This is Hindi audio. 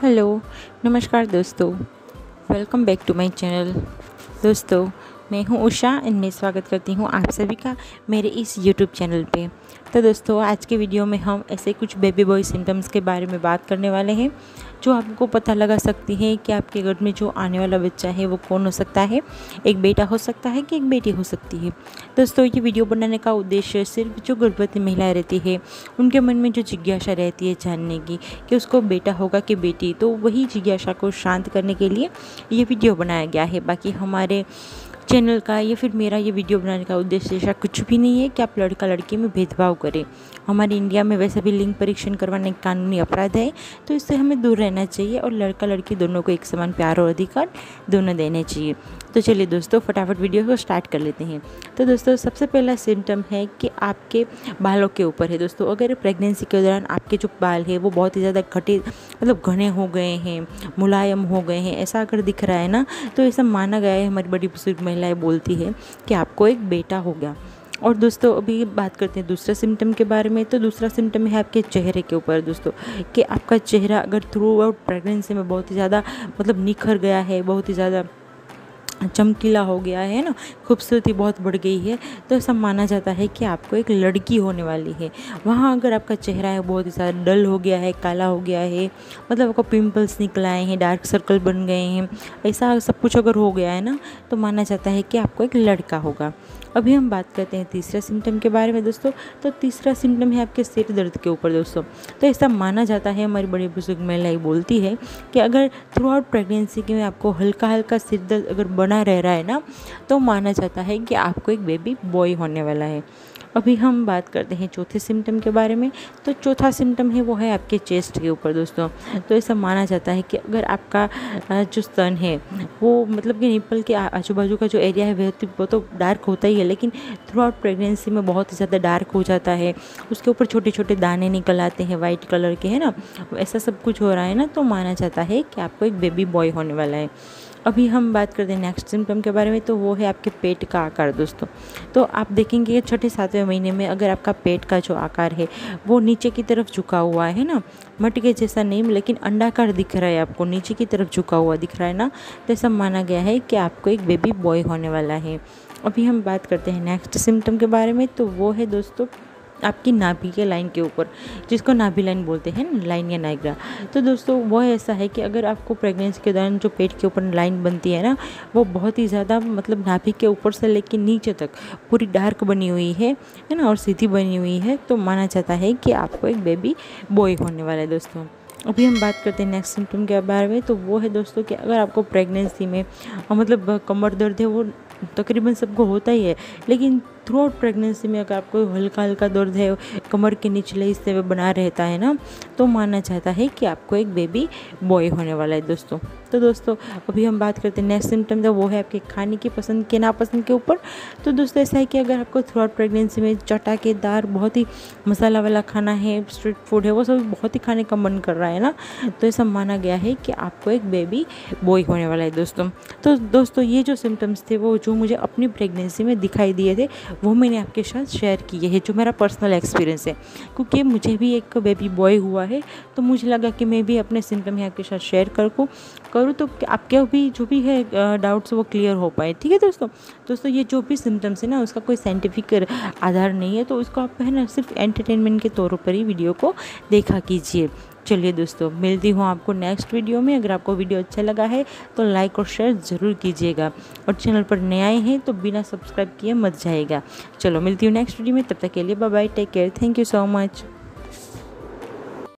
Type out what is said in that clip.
हेलो, नमस्कार दोस्तों। Welcome back to my channel. दोस्तों, मैं हूं उषा एंड मैं स्वागत करती हूं आप सभी का मेरे इस यूट्यूब चैनल पे। तो दोस्तों, आज के वीडियो में हम ऐसे कुछ बेबी बॉय सिम्टम्स के बारे में बात करने वाले हैं जो आपको पता लगा सकती है कि आपके घर में जो आने वाला बच्चा है वो कौन हो सकता है। एक बेटा हो सकता है कि एक बेटी हो सकती है। दोस्तों, ये वीडियो बनाने का उद्देश्य सिर्फ जो गर्भवती महिलाएं रहती है उनके मन में जो जिज्ञासा रहती है जानने की कि उसको बेटा होगा कि बेटी, तो वही जिज्ञासा को शांत करने के लिए ये वीडियो बनाया गया है। बाकी हमारे चैनल का या फिर मेरा ये वीडियो बनाने का उद्देश्य ऐसा कुछ भी नहीं है कि आप लड़का लड़की में भेदभाव करें। हमारे इंडिया में वैसे भी लिंग परीक्षण करवाना एक कानूनी अपराध है, तो इससे हमें दूर रहना चाहिए और लड़का लड़की दोनों को एक समान प्यार और अधिकार दोनों देने चाहिए। तो चलिए दोस्तों, फटाफट वीडियो को स्टार्ट कर लेते हैं। तो दोस्तों, सबसे पहला सिम्टम है कि आपके बालों के ऊपर है। दोस्तों, अगर प्रेगनेंसी के दौरान आपके जो बाल है वो बहुत ही ज़्यादा मतलब घने हो गए हैं, मुलायम हो गए हैं, ऐसा अगर दिख रहा है ना, तो ऐसा माना गया है, हमारी बड़ी बुजुर्ग महिलाएं बोलती है कि आपको एक बेटा हो गया। और दोस्तों, अभी बात करते हैं दूसरा सिम्टम के बारे में। तो दूसरा सिम्टम है आपके चेहरे के ऊपर दोस्तों, कि आपका चेहरा अगर थ्रू आउट प्रेगनेंसी में बहुत ही ज़्यादा मतलब निखर गया है, बहुत ही ज़्यादा चमकीला हो गया है ना, खूबसूरती बहुत बढ़ गई है, तो ऐसा माना जाता है कि आपको एक लड़की होने वाली है। वहाँ अगर आपका चेहरा है बहुत ही ज़्यादा डल हो गया है, काला हो गया है, मतलब आपको पिंपल्स निकल आए हैं, डार्क सर्कल बन गए हैं, ऐसा सब कुछ अगर हो गया है ना, तो माना जाता है कि आपको एक लड़का होगा। अभी हम बात करते हैं तीसरा सिम्टम के बारे में दोस्तों। तो तीसरा सिम्टम है आपके सिर दर्द के ऊपर दोस्तों। तो ऐसा माना जाता है, हमारी बड़ी बुजुर्ग महिलाएं बोलती है कि अगर थ्रू आउट प्रेगनेंसी के में आपको हल्का हल्का सिर दर्द अगर बना रह रहा है ना, तो माना जाता है कि आपको एक बेबी बॉय होने वाला है। अभी हम बात करते हैं चौथे सिम्टम के बारे में। तो चौथा सिम्टम है वो है आपके चेस्ट के ऊपर दोस्तों। तो ऐसा माना जाता है कि अगर आपका जो स्तन है वो मतलब कि निप्पल के आजू बाजू का जो एरिया है वो तो डार्क होता ही है, लेकिन थ्रू आउट प्रेगनेंसी में बहुत ही ज़्यादा डार्क हो जाता है, उसके ऊपर छोटे छोटे दाने निकल आते हैं वाइट कलर के, है ना, ऐसा सब कुछ हो रहा है ना, तो माना जाता है कि आपको एक बेबी बॉय होने वाला है। अभी हम बात करते हैं नेक्स्ट सिम्टम के बारे में। तो वो है आपके पेट का आकार दोस्तों। तो आप देखेंगे कि छठे सातवें महीने में अगर आपका पेट का जो आकार है वो नीचे की तरफ झुका हुआ है ना, मटके जैसा नहीं लेकिन अंडाकार दिख रहा है, आपको नीचे की तरफ झुका हुआ दिख रहा है ना, तो ऐसा माना गया है कि आपको एक बेबी बॉय होने वाला है। अभी हम बात करते हैं नेक्स्ट सिम्टम के बारे में। तो वो है दोस्तों आपकी नाभि के लाइन के ऊपर, जिसको नाभि लाइन बोलते हैं, लाइन या नाइग्रा। तो दोस्तों, वो ऐसा है कि अगर आपको प्रेगनेंसी के दौरान जो पेट के ऊपर लाइन बनती है ना, वो बहुत ही ज़्यादा मतलब नाभि के ऊपर से लेकर नीचे तक पूरी डार्क बनी हुई है ना, और सीधी बनी हुई है, तो माना जाता है कि आपको एक बेबी बॉय होने वाला है दोस्तों। अभी हम बात करते हैं नेक्स्ट सिम्टम के बारे में। तो वो है दोस्तों कि अगर आपको प्रेगनेंसी में मतलब कमर दर्द है, वो तकरीबन सबको होता ही है, लेकिन थ्रू आउट प्रेगनेंसी में अगर आपको हल्का हल्का दर्द है, कमर के निचले हिस्से में बना रहता है ना, तो माना जाता है कि आपको एक बेबी बॉय होने वाला है दोस्तों। तो दोस्तों, अभी हम बात करते हैं नेक्स्ट सिम्टम, तो वो है आपके खाने की पसंद के नापसंद के ऊपर। तो दोस्तों, ऐसा है कि अगर आपको थ्रू आउट प्रेगनेंसी में चटाकेदार बहुत ही मसाला वाला खाना है, स्ट्रीट फूड है, वो सब बहुत ही खाने का मन कर रहा है ना, तो ऐसा माना गया है कि आपको एक बेबी बॉय होने वाला है दोस्तों। तो दोस्तों, ये जो सिम्टम्स थे वो जो मुझे अपनी प्रेगनेंसी में दिखाई दिए थे वो मैंने आपके साथ शेयर किए हैं, जो मेरा पर्सनल एक्सपीरियंस है, क्योंकि मुझे भी एक बेबी बॉय हुआ है, तो मुझे लगा कि मैं भी अपने सिम्टम आपके साथ शेयर करूँ तो आपके भी जो भी है डाउट्स वो क्लियर हो पाए। ठीक है दोस्तों, ये जो भी सिम्टम्स है ना, उसका कोई साइंटिफिक आधार नहीं है, तो उसको आप है ना सिर्फ एंटरटेनमेंट के तौर पर ही वीडियो को देखा कीजिए। चलिए दोस्तों, मिलती हूँ आपको नेक्स्ट वीडियो में। अगर आपको वीडियो अच्छा लगा है तो लाइक और शेयर ज़रूर कीजिएगा, और चैनल पर नए आए हैं तो बिना सब्सक्राइब किए मत जाइएगा। चलो, मिलती हूँ नेक्स्ट वीडियो में, तब तक के लिए bye bye, take care, thank you so much.